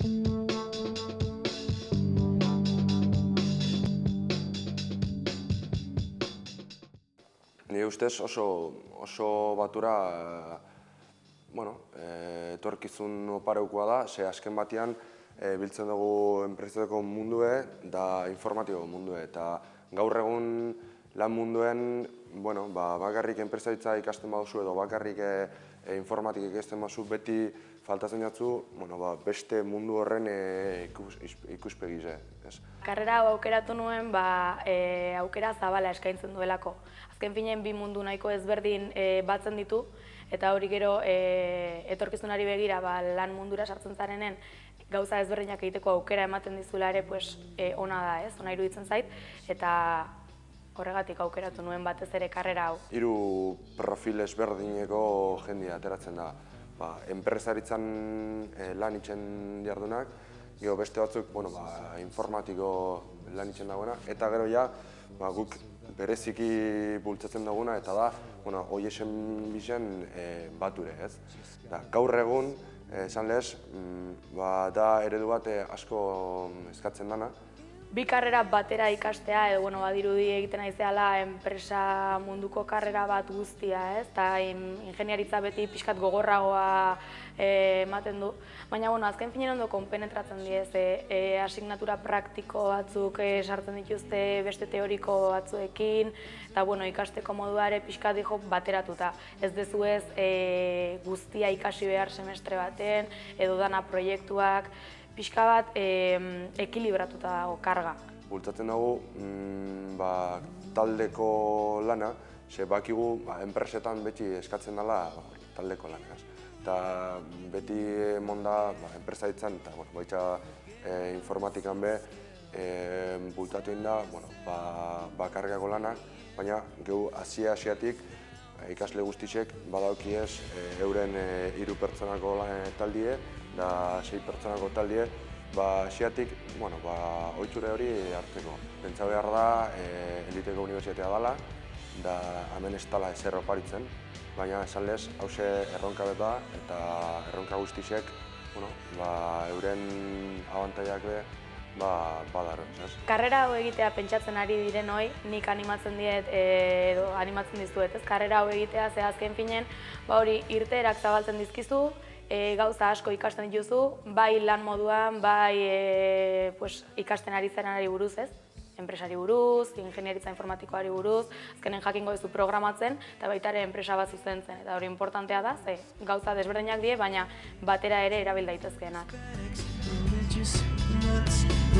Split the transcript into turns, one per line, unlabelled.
Nire ustez oso batura etorkizun opareukoa da, ze azken batean biltzen dugu enpresetako mundue da informatiko mundue. Eta gaur egun lan munduen bakarrik enpresaritza ikasten baduzu edo bakarrik informatik ikasten baduzu beti faltatzen jatzu beste mundu horren ikuspegi ze.
Karrera hau aukeratu nuen aukera zabala eskaintzen duelako. Azken finean bi mundu nahiko ezberdin batzen ditu, eta hori gero etorkizunari begira lan mundura sartzen zarenen gauza ezberdinak egiteko aukera ematen dizula ere ona da, ona iruditzen zait, eta horregatik aukeratu nuen batez ere karrera hau.
Hiru profil ezberdineko jendea ateratzen da. Enpresaritzan lan itzen jardunak, gero beste batzuk informatiko lan itzen dagoena, eta gero guk bereziki bultzatzen duguna, eta da hoiesen bizen bature. Gaur egun, esan lez, da eredu bat asko eskatzen dana.
Bi karrera batera ikastea, edo badirudi egiten aizeala enpresa munduko karrera bat guztia, eta ingeniaritza beti pixkat gogorragoa ematen du. Baina, azken finean ondo konpenetratzen diez, asignatura praktiko batzuk sartzen dituzte beste teoriko batzuekin, eta ikasteko moduare pixkat bateratuta. Ez dezuez guztia ikasi behar semestre baten, edo dana proiektuak, pixka bat ekilibratuta dago karga.
Bultzatzen dugu taldeko lana, ze bakigu enpresetan beti eskatzen dela taldeko lana. Eta beti monda enpresaritzan eta baita informatikan be bultatu egin da kargako lana, baina gehu asiatik ikasle guztiek badaukiez euren 3 pertsonako taldie da 6 pertsonako taldie, asiatik ohiture hori hartzeko. Pentsa behar da eliteko unibertsitatea dela, da hemen ez dela ezer oparitzen, baina esan lez, hauze erronka bet da, eta erronka guztiek euren abantaiak be badaro.
Karrera hau egitea pentsatzen ari diren hoi, nik animatzen diet edo animatzen dizuet, karrera hau egitea ze azken finen, hori irteerak zabaltzen dizkizu, gauza asko ikasten dituzu, bai lan moduan, bai ikasten ari zerenari buruz, enpresari buruz, ingeniaritza informatikoari buruz, azkenen jakingo duzu programatzen, eta baita ere enpresa bat zuzentzen, eta hori importantea da, ze gauza desberdinak die, baina batera ere erabil daitezkeenak.